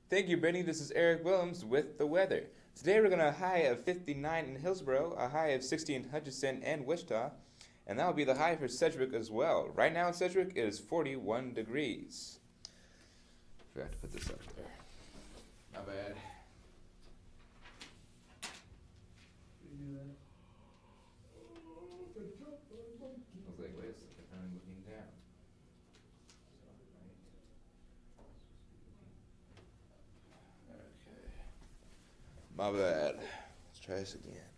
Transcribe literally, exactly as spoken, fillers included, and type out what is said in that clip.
Thank you, Brittany. This is Eric Willems with the weather. Today we're going to a high of fifty-nine in Hillsboro, a high of sixty in Hutchinson and Wichita, and that will be the high for Sedgwick as well. Right now in Sedgwick it is forty-one degrees. Forgot to put this up there. My bad. I was like, wait a second, I'm looking down. Okay. My bad. Let's try this again.